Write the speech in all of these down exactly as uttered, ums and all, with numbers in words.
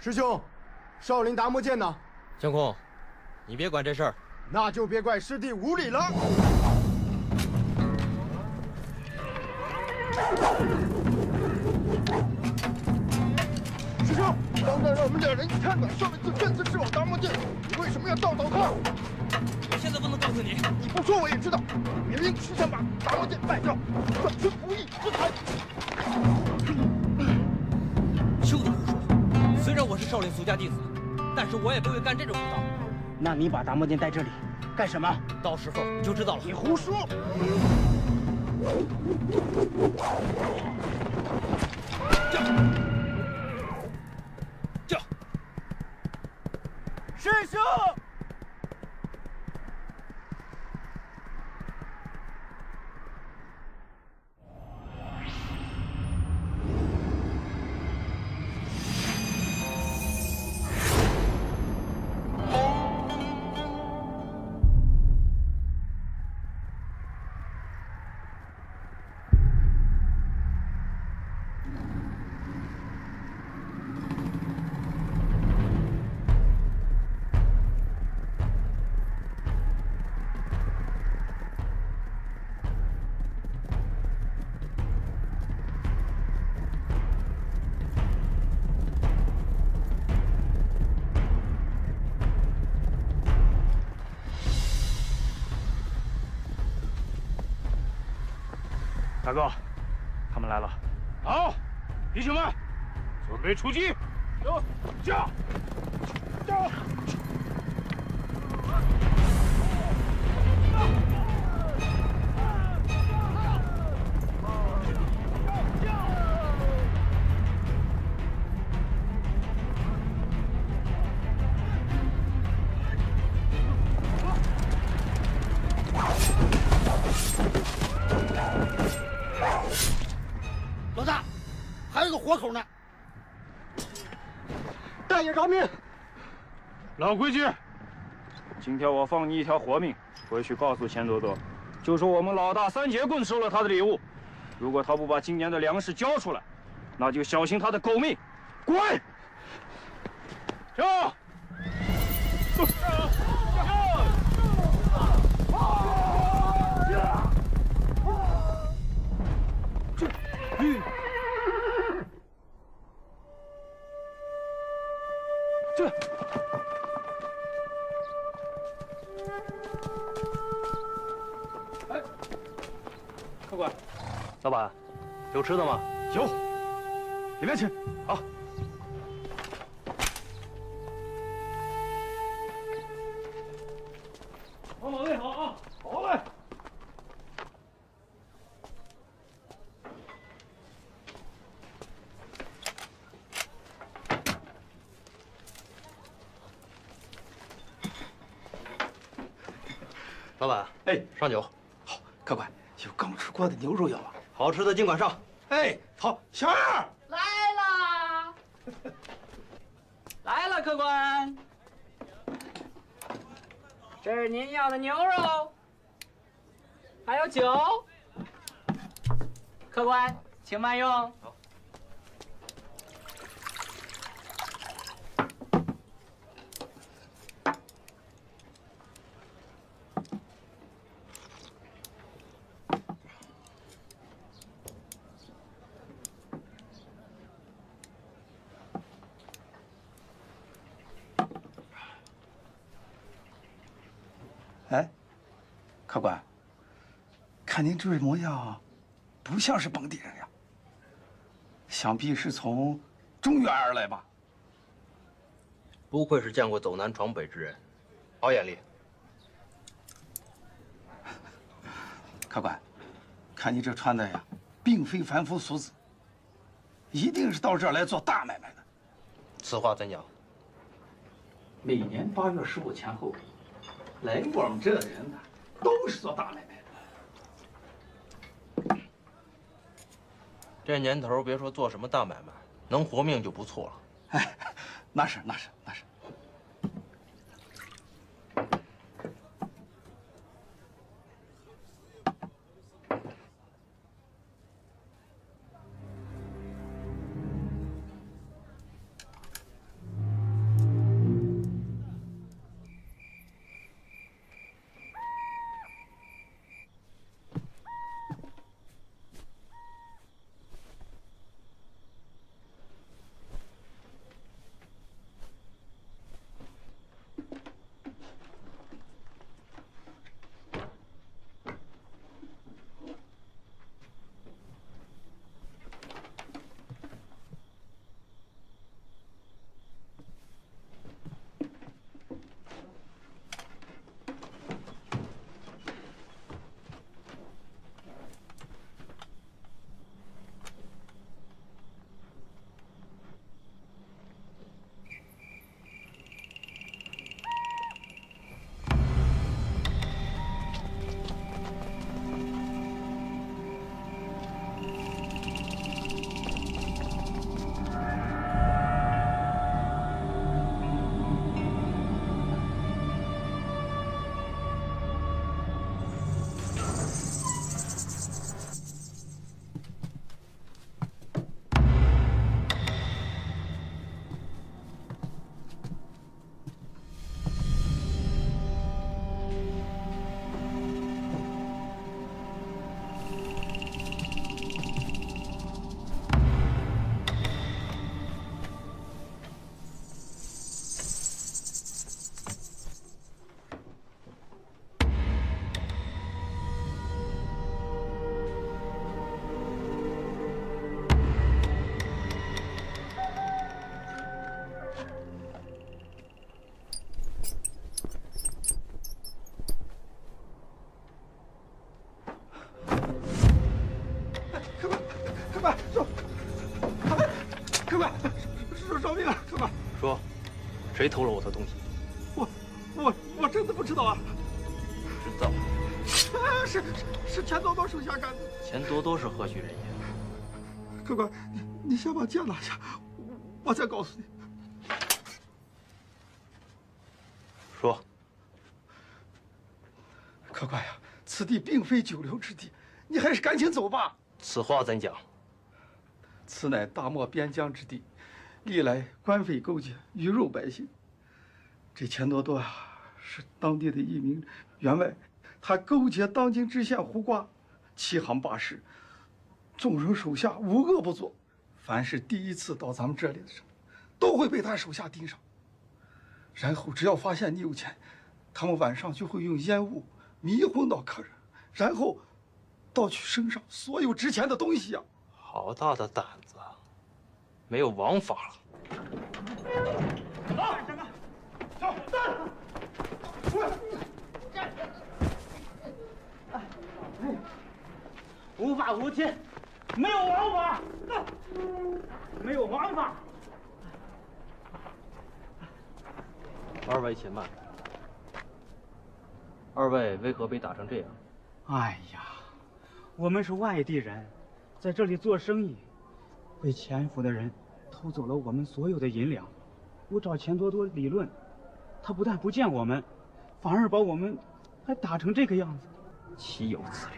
师兄，少林达摩剑呢？ 相公，你别管这事儿。 那就别怪师弟无礼了。师兄，刚刚让我们两人看管少林寺镇寺之王达摩剑，你为什么要倒倒他？ 我现在不能告诉你。 你不说我也知道，明明是想把达摩剑败掉，转身不义之财。 休得胡说！虽然我是少林俗家弟子，但是我也不会干这种勾当。 那你把达摩剑带这里干什么？ 到时候你就知道了。 你胡说！ 驾！驾！ 师兄。 大哥，他们来了。好，弟兄们，准备出击！走，驾！驾！ 老大，还有个活口呢。大爷饶命！ 老规矩，今天我放你一条活命，回去告诉钱多多，就说我们老大三节棍收了他的礼物，如果他不把今年的粮食交出来，那就小心他的狗命。滚！上！这。 哎，客官， 老板，有吃的吗？ 有，里面请。 好。好，马位好啊，好嘞。 老板， 哎， 上酒。 好，客官，有刚出锅的牛肉要吗？ 好吃的尽管上。 哎，好，小二来啦！来了，客官，这是您要的牛肉，还有酒。客官，请慢用。 好。 哎，客官，看您这模样，不像是本地人呀。想必是从中原而来吧？ 不愧是见过走南闯北之人，好眼力。 客官，看你这穿的呀，并非凡夫俗子，一定是到这儿来做大买卖的。 此话怎讲？ 每年八月十五前后。 来我们这的人呢，都是做大买卖的。 这年头，别说做什么大买卖，能活命就不错了。 哎，那是那是那是。 谁偷了我的东西？ 我我我真的不知道啊！ 知道。 啊，是是是钱多多手下干的。 钱多多是何许人也？ 客官，你你先把剑拿下，我再告诉你。 说。 客官呀，此地并非久留之地，你还是赶紧走吧。 此话怎讲？ 此乃大漠边疆之地，历来官匪勾结，鱼肉百姓。这钱多多啊，是当地的一名员外，他勾结当今知县胡瓜，欺行霸市，纵容手下无恶不作。凡是第一次到咱们这里的人，都会被他手下盯上。然后只要发现你有钱，他们晚上就会用烟雾迷昏到客人，然后盗取身上所有值钱的东西呀、啊！ 好大的胆子，没有王法了。 走，站住！走，站！ 无法无天，没有王法，没有王法。 二位且慢。二位为何被打成这样？ 哎呀，我们是外地人，在这里做生意，被潜伏的人偷走了我们所有的银两。我找钱多多理论，他不但不见我们，反而把我们还打成这个样子，岂有此理！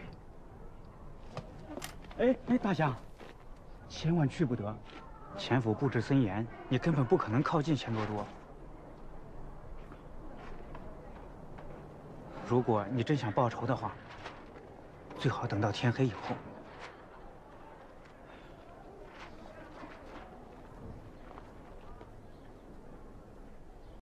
哎哎，大侠，千万去不得，钱府布置森严，你根本不可能靠近钱多多。如果你真想报仇的话，最好等到天黑以后。